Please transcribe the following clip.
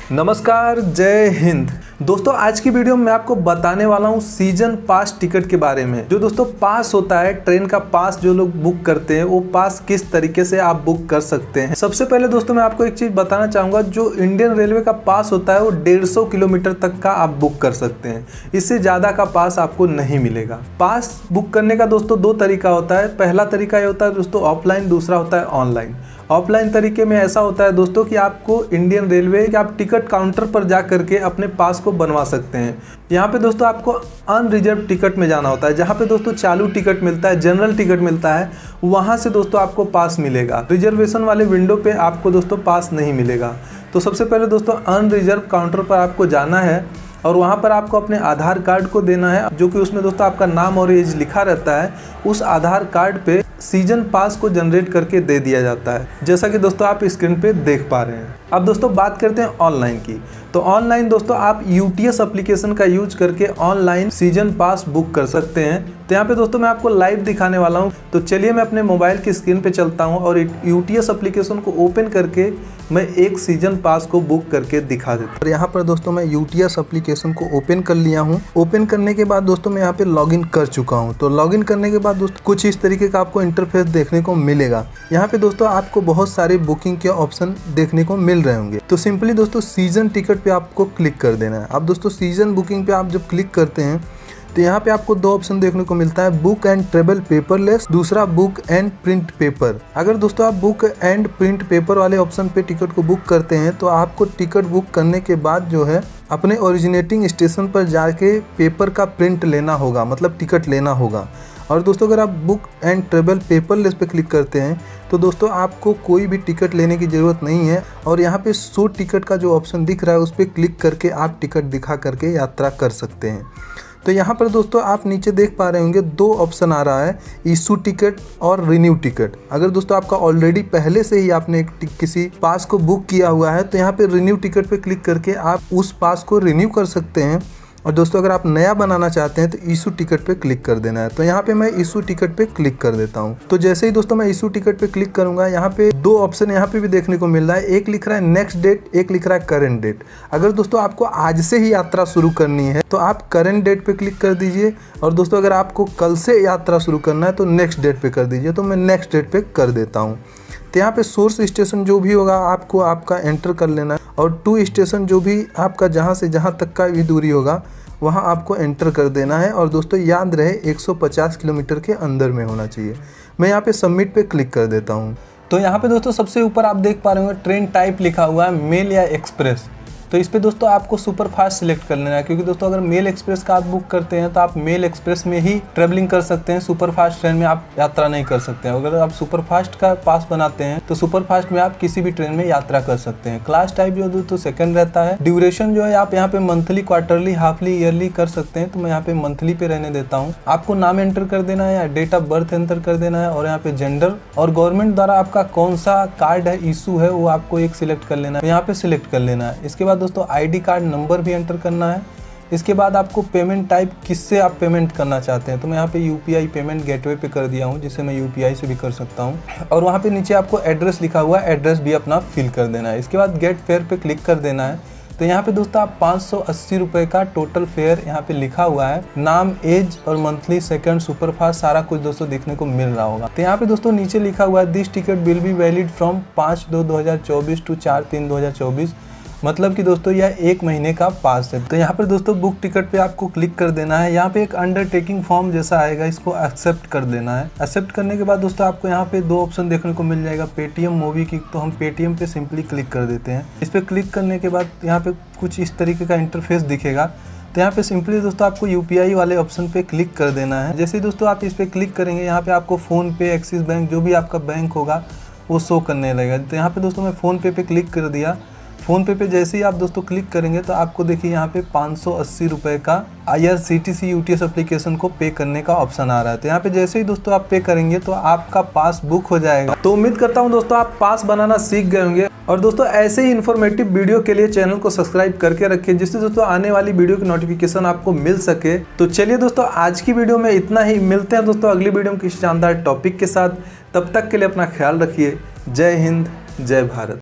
नमस्कार, जय हिंद। दोस्तों आज की वीडियो में मैं आपको बताने वाला हूँ सीजन पास टिकट के बारे में। जो दोस्तों पास होता है, ट्रेन का पास जो लोग बुक करते हैं, वो पास किस तरीके से आप बुक कर सकते हैं। सबसे पहले दोस्तों मैं आपको एक चीज बताना चाहूंगा, जो इंडियन रेलवे का पास होता है वो 150 किलोमीटर तक का आप बुक कर सकते हैं। इससे ज्यादा का पास आपको नहीं मिलेगा। पास बुक करने का दोस्तों दो तरीका होता है। पहला तरीका ये होता है दोस्तों ऑफलाइन, दूसरा होता है ऑनलाइन। ऑफलाइन तरीके में ऐसा होता है दोस्तों कि आपको इंडियन रेलवे के आप टिकट काउंटर पर जा करके अपने पास को बनवा सकते हैं। यहाँ पे दोस्तों आपको अनरिजर्व टिकट में जाना होता है, जहाँ पे दोस्तों चालू टिकट मिलता है, जनरल टिकट मिलता है, वहाँ से दोस्तों आपको पास मिलेगा। रिजर्वेशन वाले विंडो पे आपको दोस्तों पास नहीं मिलेगा। तो सबसे पहले दोस्तों अनरिजर्व काउंटर पर आपको जाना है और वहाँ पर आपको अपने आधार कार्ड को देना है, जो कि उसमें दोस्तों आपका नाम और एज लिखा रहता है। उस आधार कार्ड पे सीजन पास को जनरेट करके दे दिया जाता है, जैसा कि दोस्तों आप स्क्रीन पे देख पा रहे हैं। अब दोस्तों बात करते हैं ऑनलाइन की। तो ऑनलाइन दोस्तों आप यूटीएस एप्लीकेशन का यूज करके ऑनलाइन सीजन पास बुक कर सकते हैं। तो यहाँ पे दोस्तों मैं आपको लाइव दिखाने वाला हूँ। तो चलिए मैं अपने मोबाइल की स्क्रीन पे चलता हूँ और यूटीएस एप्लीकेशन को ओपन करके मैं एक सीजन पास को बुक करके दिखा देता हूँ। और यहाँ पर दोस्तों मैं यूटीएस एप्लीकेशन को ओपन कर लिया हूँ। ओपन करने के बाद दोस्तों मैं यहाँ पे लॉगिन कर चुका हूँ। तो लॉगिन करने के बाद दोस्तों कुछ इस तरीके का आपको इंटरफेस देखने को मिलेगा। यहाँ पे दोस्तों आपको बहुत सारे बुकिंग के ऑप्शन देखने को मिल रहे होंगे। तो सिंपली दोस्तों सीजन टिकट पे आपको क्लिक कर देना है। अब दोस्तों सीजन बुकिंग पे आप जब क्लिक करते हैं तो यहाँ पे आपको दो ऑप्शन देखने को मिलता है, बुक एंड ट्रेवल पेपरलेस, दूसरा बुक एंड प्रिंट पेपर। अगर दोस्तों आप बुक एंड प्रिंट पेपर वाले ऑप्शन पे टिकट को बुक करते हैं तो आपको टिकट बुक करने के बाद जो है अपने ओरिजिनेटिंग स्टेशन पर जाके पेपर का प्रिंट लेना होगा, मतलब टिकट लेना होगा। और दोस्तों अगर आप बुक एंड ट्रेवल पेपरलेस पे क्लिक करते हैं तो दोस्तों आपको कोई भी टिकट लेने की ज़रूरत नहीं है। और यहाँ पे शो टिकट का जो ऑप्शन दिख रहा है उस पर क्लिक करके आप टिकट दिखा करके यात्रा कर सकते हैं। तो यहाँ पर दोस्तों आप नीचे देख पा रहे होंगे दो ऑप्शन आ रहा है, इशू टिकट और रिन्यू टिकट। अगर दोस्तों आपका ऑलरेडी पहले से ही आपने किसी पास को बुक किया हुआ है तो यहाँ पे रिन्यू टिकट पे क्लिक करके आप उस पास को रिन्यू कर सकते हैं। और दोस्तों अगर आप नया बनाना चाहते हैं तो इशू टिकट पे क्लिक कर देना है। तो यहाँ पे मैं इशू टिकट पे क्लिक कर देता हूँ। तो जैसे ही दोस्तों मैं इशू टिकट पे क्लिक करूंगा, यहाँ पे दो ऑप्शन यहाँ पे भी देखने को मिल रहा है। एक लिख रहा है नेक्स्ट डेट, एक लिख रहा है करेंट डेट। अगर दोस्तों आपको आज से ही यात्रा शुरू करनी है तो आप करेंट डेट पे क्लिक कर दीजिए। और दोस्तों अगर आपको कल से यात्रा शुरू करना है तो नेक्स्ट डेट पे कर दीजिए। तो मैं नेक्स्ट डेट पे कर देता हूँ। तो यहाँ पे सोर्स स्टेशन जो भी होगा आपको आपका एंटर कर लेना है और टू स्टेशन जो भी आपका जहाँ से जहाँ तक का भी दूरी होगा वहाँ आपको एंटर कर देना है। और दोस्तों याद रहे 150 किलोमीटर के अंदर में होना चाहिए। मैं यहाँ पे सबमिट पे क्लिक कर देता हूँ। तो यहाँ पे दोस्तों सबसे ऊपर आप देख पा रहे होंगे ट्रेन टाइप लिखा हुआ है, मेल या एक्सप्रेस। तो इस पे दोस्तों आपको सुपर फास्ट सिलेक्ट कर लेना है, क्योंकि दोस्तों अगर मेल एक्सप्रेस का आप बुक करते हैं तो आप मेल एक्सप्रेस में ही ट्रेवलिंग कर सकते हैं, सुपर फास्ट ट्रेन में आप यात्रा नहीं कर सकते हैं। अगर आप सुपर फास्ट का पास बनाते हैं तो सुपर फास्ट में आप किसी भी ट्रेन में यात्रा कर सकते हैं। क्लास टाइप जो दोस्तों सेकंड रहता है। ड्यूरेशन जो है आप यहाँ पे मंथली, क्वार्टरली, हाफली, ईयरली कर सकते हैं। तो मैं यहाँ पे मंथली पे रहने देता हूँ। आपको नाम एंटर कर देना है या डेट ऑफ बर्थ एंटर कर देना है और यहाँ पे जेंडर और गवर्नमेंट द्वारा आपका कौन सा कार्ड है, इशू है, वो आपको एक सिलेक्ट कर लेना है। यहाँ पे सिलेक्ट कर लेना है। इसके बाद दोस्तों आईडी कार्ड नंबर भी एंटर करना है। इसके बाद आपको पेमेंट टाइप किससे आप पेमेंट करना चाहते हैं। तो मैं यहाँ पे यूपीआई पेमेंट गेटवे पे कर दिया हूँ, जिसे मैं यूपीआई से भी कर सकता हूँ। और वहाँ पे नीचे आपको एड्रेस लिखा हुआ है, एड्रेस भी अपना फिल कर देना है। इसके बाद गेट फेयर पे क्लिक कर देना है। तो यहाँ पे दोस्तों आप 580 रुपये का टोटल फेयर यहाँ पे लिखा हुआ है। नाम, एज और मंथली, सेकंड, सुपरफास्ट सारा कुछ दोस्तों देखने को मिल रहा होगा। तो यहाँ पे दोस्तों नीचे लिखा हुआ है this ticket will be valid from 5/2/2024 to 4/3/2024। मतलब कि दोस्तों यह 1 महीने का पास है। तो यहाँ पर दोस्तों बुक टिकट पे आपको क्लिक कर देना है। यहाँ पे एक अंडरटेकिंग फॉर्म जैसा आएगा, इसको एक्सेप्ट कर देना है। एक्सेप्ट करने के बाद दोस्तों आपको यहाँ पे दो ऑप्शन देखने को मिल जाएगा, पेटीएम, मूवी की। तो हम पेटीएम पे सिंपली क्लिक कर देते हैं। इस पर क्लिक करने के बाद यहाँ पे कुछ इस तरीके का इंटरफेस दिखेगा। तो यहाँ पे सिंपली दोस्तों आपको यूपीआई वाले ऑप्शन पे क्लिक कर देना है। जैसे ही दोस्तों आप इस पर क्लिक करेंगे, यहाँ पे आपको फ़ोन पे, एक्सिस बैंक, जो भी आपका बैंक होगा वो शो करने लगेगा। तो यहाँ पे दोस्तों मैं फ़ोन पे क्लिक कर दिया। फ़ोन पे जैसे ही आप दोस्तों क्लिक करेंगे तो आपको देखिए यहाँ पे 580 रुपये का IRCTC यूटीएस एप्लीकेशन को पे करने का ऑप्शन आ रहा है। तो यहाँ पे जैसे ही दोस्तों आप पे करेंगे तो आपका पास बुक हो जाएगा। तो उम्मीद करता हूँ दोस्तों आप पास बनाना सीख गए होंगे। और दोस्तों ऐसे ही इन्फॉर्मेटिव वीडियो के लिए चैनल को सब्सक्राइब करके रखिए, जिससे दोस्तों आने वाली वीडियो की नोटिफिकेशन आपको मिल सके। तो चलिए दोस्तों आज की वीडियो में इतना ही। मिलते हैं दोस्तों अगली वीडियो में किसी शानदार टॉपिक के साथ। तब तक के लिए अपना ख्याल रखिए। जय हिंद, जय भारत।